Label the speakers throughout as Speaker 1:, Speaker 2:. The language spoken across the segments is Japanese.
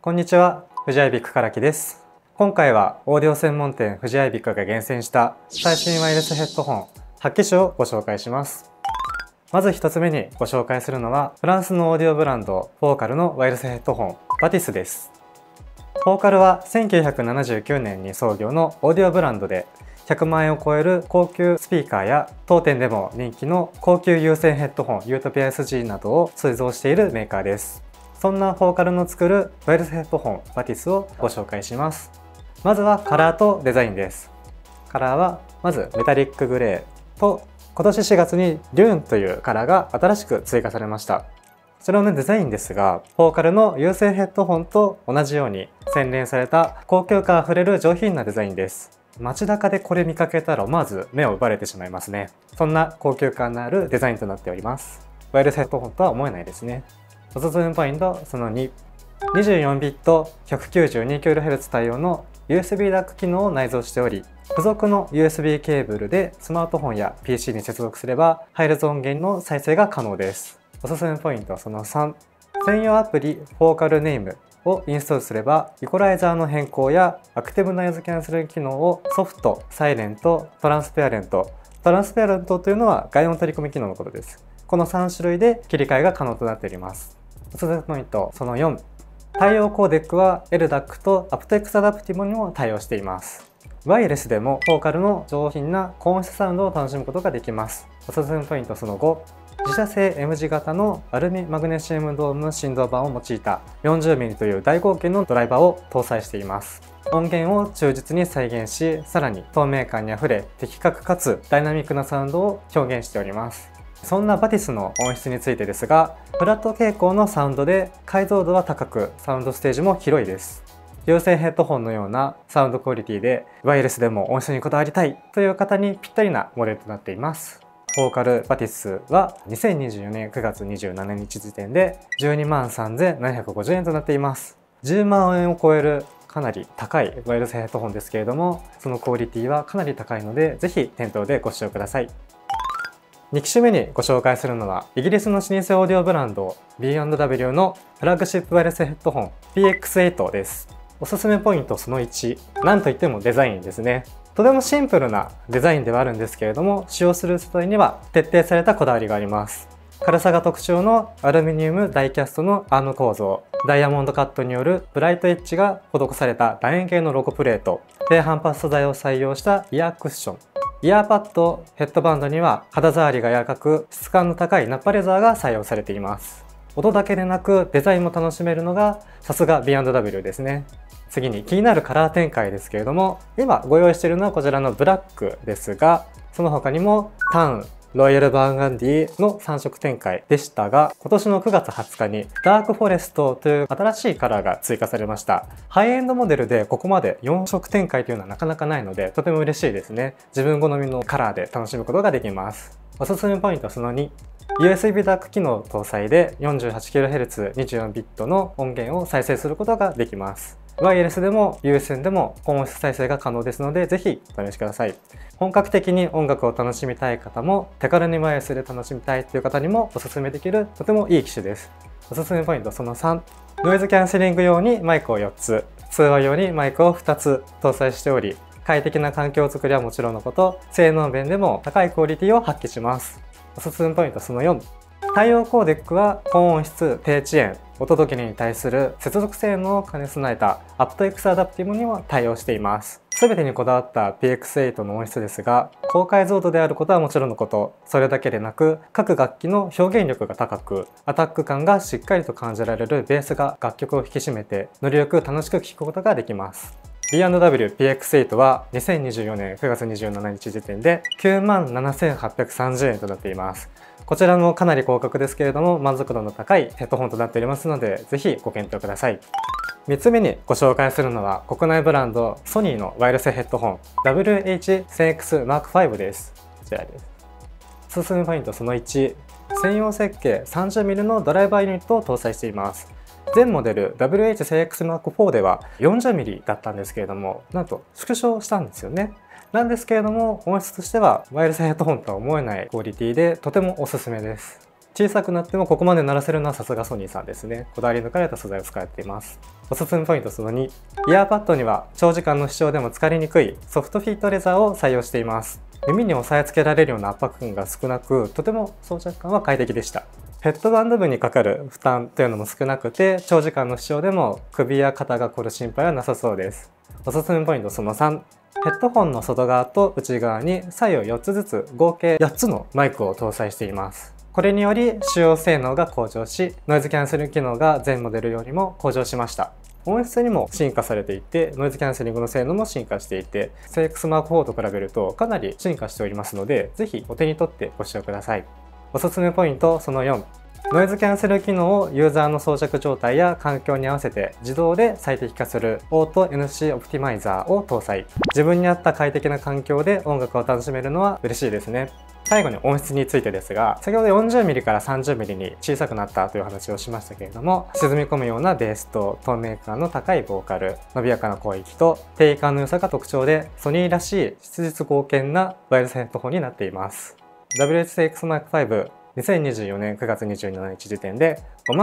Speaker 1: こんにちは、フジアイビック唐木です。今回はオーディオ専門店フジアイビックが厳選した最新ワイヤレスヘッドホン8機種をご紹介します。まず1つ目にご紹介するのはフランスのオーディオブランドフォーカルのワイヤレスヘッドホンバティスです。フォーカルは1979年に創業のオーディオブランドで100万円を超える高級スピーカーや当店でも人気の高級有線ヘッドホンユートピア SG などを製造しているメーカーです。そんなフォーカルの作るワイヤレスヘッドホンバティスをご紹介します。まずはカラーとデザインです。カラーはまずメタリックグレーと今年4月にデューンというカラーが新しく追加されました。こちらのデザインですが、フォーカルの有線ヘッドホンと同じように洗練された高級感あふれる上品なデザインです。街中でこれ見かけたら思わず目を奪われてしまいますね。そんな高級感のあるデザインとなっております。ワイヤレスヘッドホンとは思えないですね。おすすめポイントその2、24ビット 192kHz 対応の USB ダック機能を内蔵しており、付属の USB ケーブルでスマートフォンや PC に接続すればハイレゾ音源の再生が可能です。おすすめポイントはその3、専用アプリフォーカルネームをインストールすればイコライザーの変更やアクティブノイズキャンセル機能をソフト、サイレント、トランスペアレントというのは外音取り込み機能のことです。この3種類で切り替えが可能となっております。おすすめポイントその4、対応コーデックは LDAC と aptX アダプティブにも対応しています。ワイヤレスでもフォーカルの上品な高音質サウンドを楽しむことができます。おすすめポイントその5、自社製 M 字型のアルミマグネシウムドーム振動板を用いた 40mm という大口径のドライバーを搭載しています。音源を忠実に再現し、さらに透明感にあふれ的確かつダイナミックなサウンドを表現しております。そんなバティスの音質についてですが、フラット傾向のサウンドで解像度は高く、サウンドステージも広いです。有線ヘッドホンのようなサウンドクオリティでワイヤレスでも音質にこだわりたいという方にぴったりなモデルとなっています。フォーカルバティスは2024年9月27日時点で 123,750 円となっています。10万円を超えるかなり高いワイヤレスヘッドホンですけれども、そのクオリティはかなり高いので、ぜひ店頭でご使用ください。2機種目にご紹介するのはイギリスの老舗オーディオブランド B&W のフラッグシップワイヤレスヘッドホン PX8 です。おすすめポイントその1、なんといってもデザインですね。とてもシンプルなデザインではあるんですけれども、使用する素材には徹底されたこだわりがあります。軽さが特徴のアルミニウムダイキャストのアーム構造、ダイヤモンドカットによるブライトエッジが施された楕円形のロゴプレート、低反発素材を採用したイヤークッション、イヤーパッド、ヘッドバンドには肌触りが柔らかく質感の高いナッパレザーが採用されています。音だけでなくデザインも楽しめるのがさすが B&W ですね。次に気になるカラー展開ですけれども、今ご用意しているのはこちらのブラックですが、その他にもタン、ロイヤルバーガンディの3色展開でしたが、今年の9月20日にダークフォレストという新しいカラーが追加されました。ハイエンドモデルでここまで4色展開というのはなかなかないので、とても嬉しいですね。自分好みのカラーで楽しむことができます。おすすめポイントその2、USB ダック機能搭載で 48kHz 24ビットの音源を再生することができます。ワイヤレスでも有線でも高音質再生が可能ですので、ぜひお試しください。本格的に音楽を楽しみたい方も、手軽にワイヤレスで楽しみたいという方にもおすすめできるとてもいい機種です。おすすめポイントその3、ノイズキャンセリング用にマイクを4つ、通話用にマイクを2つ搭載しており、快適な環境づくりはもちろんのこと、性能面でも高いクオリティを発揮します。おすすめポイントその4、対応コーデックは高音質、低遅延、音時計に対する接続性能を兼ね備えた aptX アダプティブにも対応しています。全てにこだわった PX8 の音質ですが、高解像度であることはもちろんのこと、それだけでなく各楽器の表現力が高く、アタック感がしっかりと感じられるベースが楽曲を引き締めて、ノリよく楽しく聴くことができます。B&W PX8 は2024年9月27日時点で 97,830 円となっています。こちらもかなり高額ですけれども満足度の高いヘッドホンとなっておりますので、ぜひご検討ください。3つ目にご紹介するのは国内ブランドソニーのワイヤレスヘッドホン WH-1000X Mark V です。こちらです。おすすめポイントその1、専用設計 30mm のドライバーユニットを搭載しています。前モデル WH-1000X Mark IV では 40mm だったんですけれども、なんと縮小したんですよね。なんですけれども、音質としてはワイヤレスヘッドホンとは思えないクオリティでとてもおすすめです。 小さくなってもここまで鳴らせるのはさすがソニーさんですね。こだわり抜かれた素材を使っています。おすすめポイントその2、イヤーパッドには長時間の使用でも疲れにくいソフトフィットレザーを採用しています。耳に押さえつけられるような圧迫感が少なく、とても装着感は快適でした。ヘッドバンド部にかかる負担というのも少なくて、長時間の使用でも首や肩が凝る心配はなさそうです。おすすめポイントその3、ヘッドホンの外側と内側に左右4つずつ合計8つのマイクを搭載しています。これにより使用性能が向上し、ノイズキャンセリング機能が前モデルよりも向上しました。音質にも進化されていて、ノイズキャンセリングの性能も進化していて、CX マーク4と比べるとかなり進化しておりますので、ぜひお手に取ってご使用ください。おすすめポイントその4、ノイズキャンセル機能をユーザーの装着状態や環境に合わせて自動で最適化するオート NC オプティマイザーを搭載。自分に合った快適な環境で音楽を楽しめるのは嬉しいですね。最後に音質についてですが、先ほど 40mm から 30mm に小さくなったという話をしましたけれども、沈み込むようなベースと透明感の高いボーカル、伸びやかな声域と定位感の良さが特徴で、ソニーらしい質実剛健なワイヤレスヘッドホンになっています。WH-CX Mark V 2024年9月27日時点で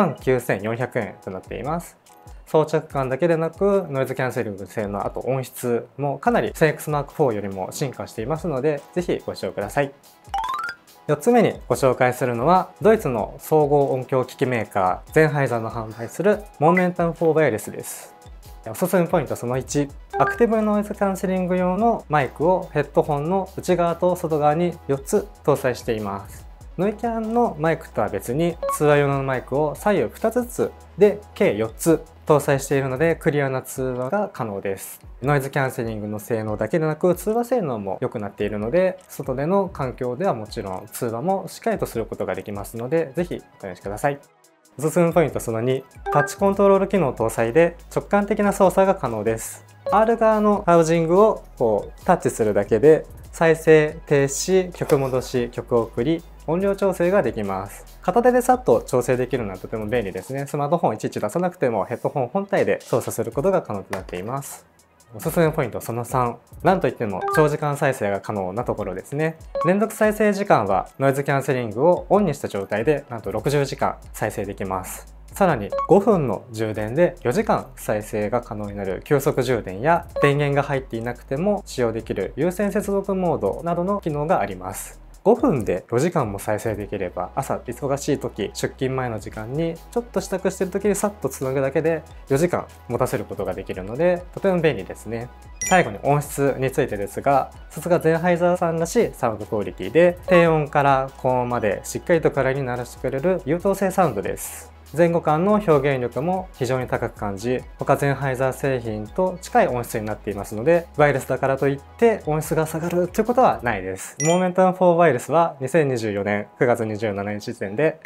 Speaker 1: 59,400 円となっています。装着感だけでなくノイズキャンセリング性能、あと音質もかなり CX Mark IV よりも進化していますので、ぜひご使用ください。4つ目にご紹介するのはドイツの総合音響機器メーカーゼンハイザーの販売するモーメンタム4ワイヤレスです。おすすめポイントその1、アクティブノイズキャンセリング用のマイクをヘッドホンの内側と外側に4つ搭載しています。ノイキャンのマイクとは別に通話用のマイクを左右2つずつで計4つ搭載しているのでクリアな通話が可能です。ノイズキャンセリングの性能だけでなく通話性能も良くなっているので、外での環境ではもちろん通話もしっかりとすることができますので、ぜひお試しください。おすすめポイントその2、タッチコントロール機能搭載で直感的な操作が可能です。R 側のハウジングをタッチするだけで再生、停止、曲戻し、曲送り、音量調整ができます。片手でさっと調整できるのはとても便利ですね。スマートフォンいちいち出さなくてもヘッドホン本体で操作することが可能となっています。おすすめポイントその3、なんといっても長時間再生が可能なところですね。連続再生時間はノイズキャンセリングをオンにした状態でなんと60時間再生できます。さらに5分の充電で4時間再生が可能になる急速充電や電源が入っていなくても使用できる有線接続モードなどの機能があります。5分で4時間も再生できれば、朝忙しい時、出勤前の時間にちょっと支度してる時にさっとつなぐだけで4時間持たせることができるので、とても便利ですね。最後に音質についてですが、さすがゼンハイザーさんらしいサウンドクオリティで、低音から高音までしっかりと体に鳴らしてくれる優等生サウンドです。前後間の表現力も非常に高く感じ、他ゼンハイザー製品と近い音質になっていますので、ワイヤレスだからといって音質が下がるということはないです。モーメンタム4ワイヤレスは2024年9月27日時点で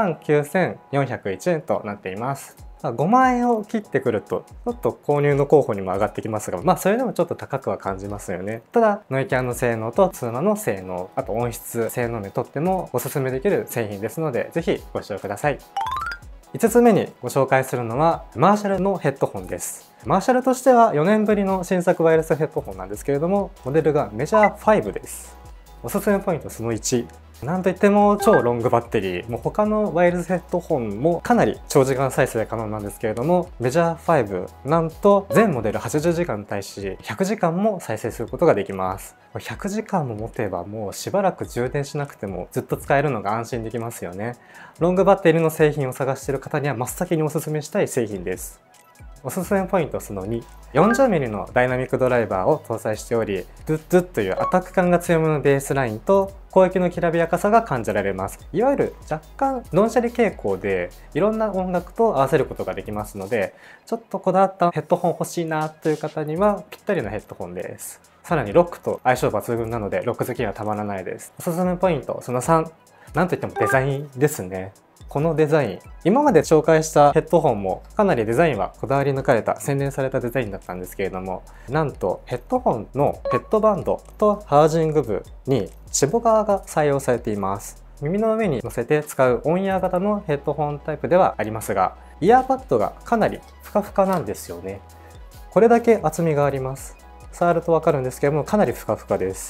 Speaker 1: 49,401 円となっています。5万円を切ってくるとちょっと購入の候補にも上がってきますが、それでもちょっと高くは感じますよね。ただノイキャンの性能と通話の性能、あと音質性能にとってもおすすめできる製品ですので、ぜひご使用ください。5つ目にご紹介するのはマーシャルのヘッドホンです。マーシャルとしては4年ぶりの新作ワイヤレスヘッドホンなんですけれども、モデルがメジャー5です。おすすめポイントその1、なんといっても超ロングバッテリー。他のワイヤレスヘッドホンもかなり長時間再生可能なんですけれども、メジャー5、なんと全モデル80時間に対し100時間も再生することができます。100時間も持てばもうしばらく充電しなくてもずっと使えるのが安心できますよね。ロングバッテリーの製品を探している方には真っ先におすすめしたい製品です。おすすめポイントその2、40mm のダイナミックドライバーを搭載しており、ドゥッドゥッというアタック感が強めのベースラインと声域のきらびやかさが感じられます。いわゆる若干ノンシャリ傾向でいろんな音楽と合わせることができますので、ちょっとこだわったヘッドホン欲しいなという方にはぴったりなヘッドホンです。さらにロックと相性抜群なのでロック好きにはたまらないです。おすすめポイントその3、なんといってもデザインですね。このデザイン、今まで紹介したヘッドホンもかなりデザインはこだわり抜かれた洗練されたデザインだったんですけれども、なんとヘッドホンのヘッドバンドとハウジング部にチボ側が採用されています。耳の上に乗せて使うオンイヤー型のヘッドホンタイプではありますが、イヤーパッドがかなりふかふかなんですよね。これだけ厚みがあります。触るとわかるんですけども、かなりふかふかです。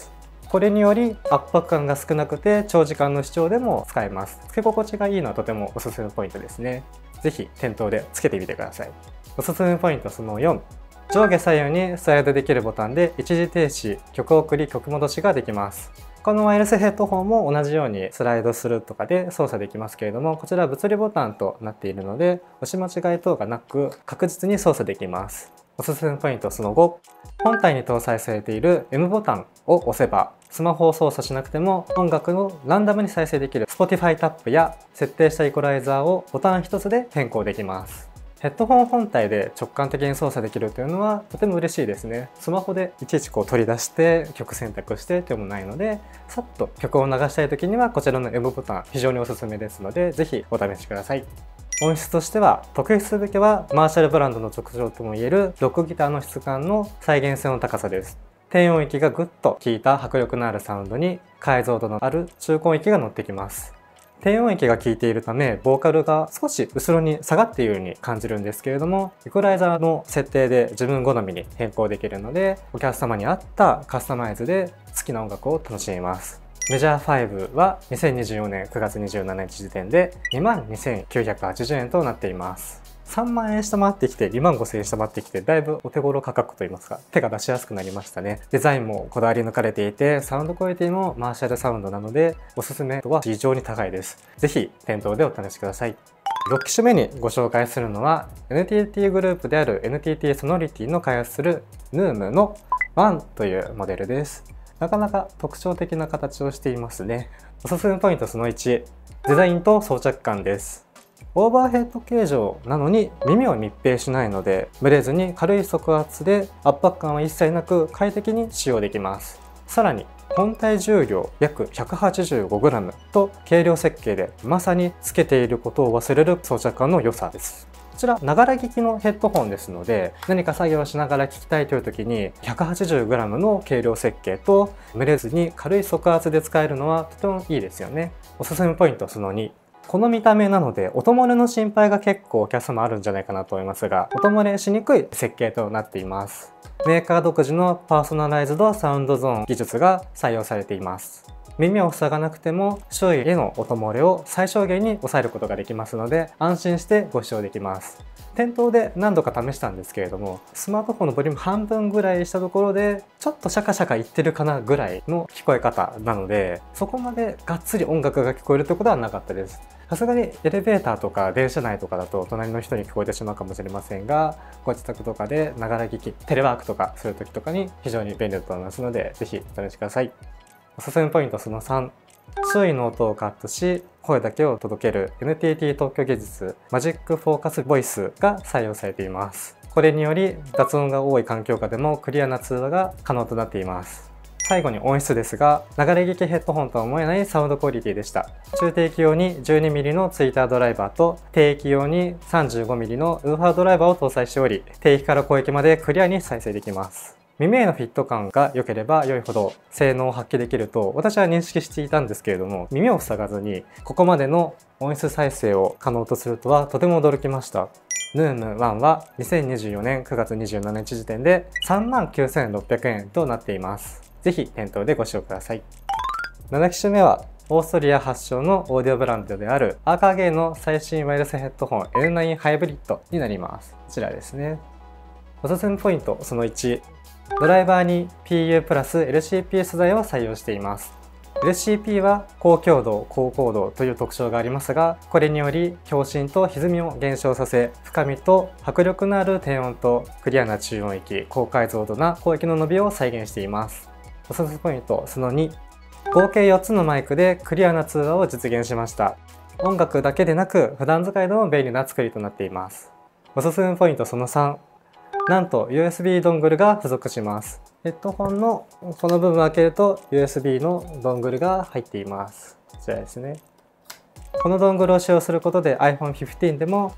Speaker 1: これにより圧迫感が少なくて長時間の視聴でも使えます。つけ心地がいいのはとてもおすすめポイントですね。ぜひ店頭でつけてみてください。おすすめポイントその4。上下左右にスライドできるボタンで一時停止、曲送り、曲戻しができます。他のワイヤレスヘッドホンも同じようにスライドするとかで操作できますけれども、こちらは物理ボタンとなっているので、押し間違い等がなく確実に操作できます。おすすめポイントその5。本体に搭載されている M ボタンを押せば、スマホを操作しなくても音楽をランダムに再生できる Spotify タップや設定したイコライザーをボタン一つで変更できます。ヘッドホン本体で直感的に操作できるというのはとても嬉しいですね。スマホでいちいち取り出して曲選択してというのもないので、さっと曲を流したい時にはこちらの M ボタン非常におすすめですので、ぜひお試しください。音質としては特筆すべきはマーシャルブランドの特徴ともいえるロックギターの質感の再現性の高さです。低音域がぐっと効いた迫力のあるサウンドに解像度のある中高音域が乗ってきます。低音域が効いているため、ボーカルが少し後ろに下がっているように感じるんですけれども、イコライザーの設定で自分好みに変更できるので、お客様に合ったカスタマイズで好きな音楽を楽しめます。メジャー5は2024年9月27日時点で 22,980 円となっています。3万円下回ってきて25,000円下回ってきて、だいぶお手頃価格といいますか、手が出しやすくなりましたね。デザインもこだわり抜かれていて、サウンドクオリティもマーシャルサウンドなので、おすすめ度は非常に高いです。ぜひ店頭でお試しください。6機種目にご紹介するのは NTT グループである NTT ソノリティの開発する NUME の1というモデルです。なかなか特徴的な形をしていますね。おすすめポイントその1、デザインと装着感です。オーバーヘッド形状なのに耳を密閉しないので、ブレずに軽い側圧で圧迫感は一切なく快適に使用できます。さらに本体重量約 185g と軽量設計でまさにつけていることを忘れる装着感の良さです。こちらながら聞きのヘッドホンですので、何か作業をしながら聞きたいという時に 180g の軽量設計と蒸れずに軽い側圧で使えるのはとてもいいですよね。おすすめポイントその2。この見た目なので音漏れの心配が結構お客様あるんじゃないかなと思いますが、音漏れしにくい設計となっています。メーカー独自のパーソナライズドサウンドゾーン技術が採用されています。耳を塞がなくても周囲への音漏れを最小限に抑えることができますので、安心してご使用できます。店頭で何度か試したんですけれども、スマートフォンのボリューム半分ぐらいしたところでちょっとシャカシャカいってるかなぐらいの聞こえ方なので、そこまでがっつり音楽が聞こえるということはなかったです。さすがにエレベーターとか電車内とかだと隣の人に聞こえてしまうかもしれませんが、ご自宅とかでながら聞き、テレワークとかする時とかに非常に便利だと思いますので、ぜひお試しください。おすすめポイントその3。周囲の音をカットし声だけを届ける NTT 特許技術マジックフォーカスボイスが採用されています。これにより雑音が多い環境下でもクリアな通話が可能となっています。最後に音質ですが、流れ聞きヘッドホンとは思えないサウンドクオリティでした。中低域用に 12mm のツイッタードライバーと低域用に 35mm のウーファードライバーを搭載しており、低域から高域までクリアに再生できます。耳へのフィット感が良ければ良いほど性能を発揮できると私は認識していたんですけれども、耳を塞がずにここまでの音質再生を可能とするとはとても驚きました。NUME 1は2024年9月27日時点で 39,600 円となっています。ぜひ店頭でご使用ください。7機種目はオーストリア発祥のオーディオブランドであるアーカーゲイの最新ワイヤレスヘッドホン L9 ハイブリッドになります。こちらですね。おすすめポイントその1。ドライバーに PU プラス LCP 素材を採用しています。LCP は高強度、高高度という特徴がありますが、これにより共振と歪みを減少させ、深みと迫力のある低音とクリアな中音域、高解像度な高域の伸びを再現しています。おすすめポイントその2。合計4つのマイクでクリアな通話を実現しました。音楽だけでなく普段使いでも便利な作りとなっています。おすすめポイントその3。なんと USB ドングルが付属します。ヘッドホンのこの部分を開けると USB のドングルが入っています。こちらですね。このドングルを使用することで iPhone 15でも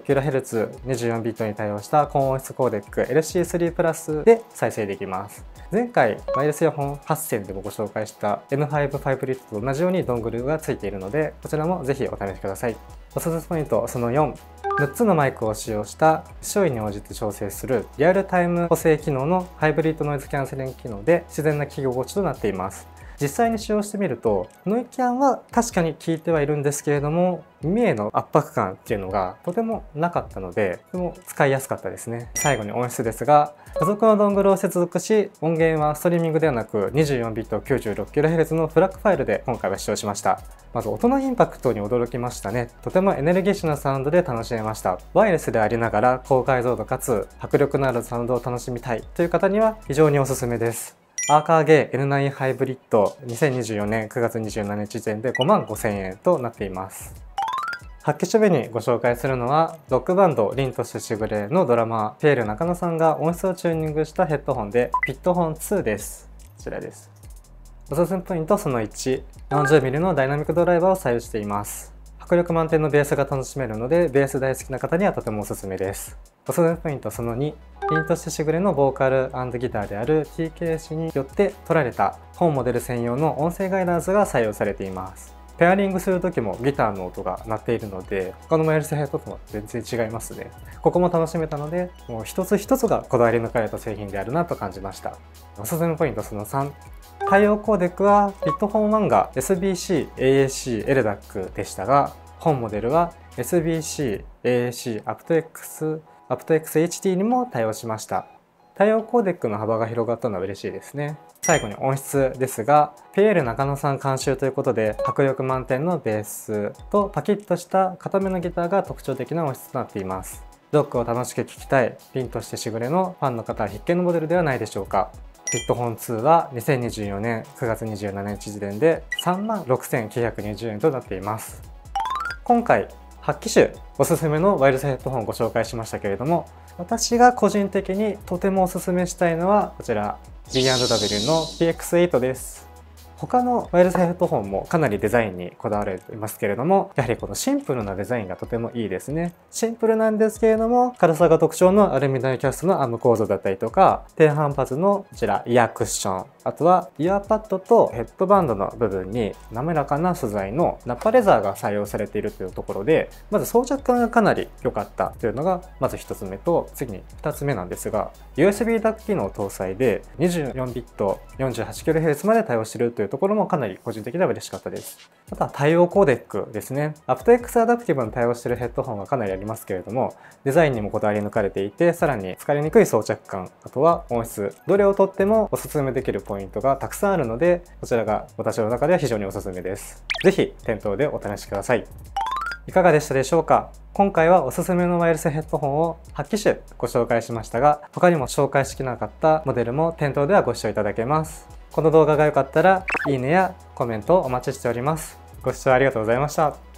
Speaker 1: 96kHz、24ビットに対応した高音質コーデック LC3 プラスで再生できます。前回ワイヤレスイヤホン8選でもご紹介した N5 ファイブリットと同じようにドングルがついているので、こちらもぜひお試しください。おすすめポイントその4。6つのマイクを使用した周囲に応じて調整するリアルタイム補正機能のハイブリッドノイズキャンセリング機能で自然な聞き心地となっています。 実際に使用してみるとノイキャンは確かに効いてはいるんですけれども、耳への圧迫感っていうのがとてもなかったので、とても使いやすかったですね。最後に音質ですが、付属のドングルを接続し、音源はストリーミングではなく 24ビット 96kHz のフラッグファイルで今回は使用しました。まず音のインパクトに驚きましたね。とてもエネルギッシュなサウンドで楽しめました。ワイヤレスでありながら高解像度かつ迫力のあるサウンドを楽しみたいという方には非常におすすめです。アーカーゲー N9 ハイブリッド2024年9月27日時点で55,000円となっています。発揮手目にご紹介するのはロックバンド凛としてしぐれのドラマーピエール中野さんが音質をチューニングしたヘッドホンでピットホン2です。こちらです。おすすめポイントその1、40mm のダイナミックドライバーを採用しています。迫力満点のベースが楽しめるのでベース大好きな方にはとてもおすすめです。おすすめポイントその2、凛としてしぐれのボーカル&ギターである TK 氏によって取られた本モデル専用の音声ガイダンスが採用されています。ペアリングする時もギターの音が鳴っているので、他のワイヤレスヘッドホンは全然違いますね。ここも楽しめたので、もう一つ一つがこだわり抜かれた製品であるなと感じました。おすすめポイントその3、対応コーデックはピットホン1が SBC AAC LDAC でしたが、本モデルは SBC AAC aptX HT にも対応しました。対応コーデックの幅が広がったのは嬉しいですね。最後に音質ですが、ピエール中野さん監修ということで迫力満点のベースとパキッとした硬めのギターが特徴的な音質となっています。ロックを楽しく聴きたい凛としてしぐれのファンの方は必見のモデルではないでしょうか。ピットホン2は2024年9月27日時点で 36,920 円となっています。今回8機種おすすめのワイヤレスヘッドホンをご紹介しましたけれども、私が個人的にとてもおすすめしたいのはこちら B&W の PX8 です。他のワイヤレスヘッドホンもかなりデザインにこだわられていますけれども、やはりこのシンプルなデザインがとてもいいですね。シンプルなんですけれども、軽さが特徴のアルミダイキャストのアーム構造だったりとか、低反発のこちらイヤークッション、あとはイヤーパッドとヘッドバンドの部分に滑らかな素材のナッパレザーが採用されているというところで、まず装着感がかなり良かったというのがまず1つ目と、次に2つ目なんですが、USB ダック機能搭載で24ビット 48kHz まで対応しているというところもかなり個人的には嬉しかったです。あとは対応コーデックですね。aptX アダプティブに対応しているヘッドホンがかなりありますけれども、デザインにもこだわり抜かれていて、さらに疲れにくい装着感、あとは音質、どれをとってもおすすめできるポイントがたくさんあるので、こちらが私の中では非常におすすめです。ぜひ店頭でお試しください。いかがでしたでしょうか。今回はおすすめのワイヤレスヘッドホンを8機種ご紹介しましたが、他にも紹介しきれなかったモデルも店頭ではご視聴いただけます。この動画が良かったらいいねやコメントをお待ちしております。ご視聴ありがとうございました。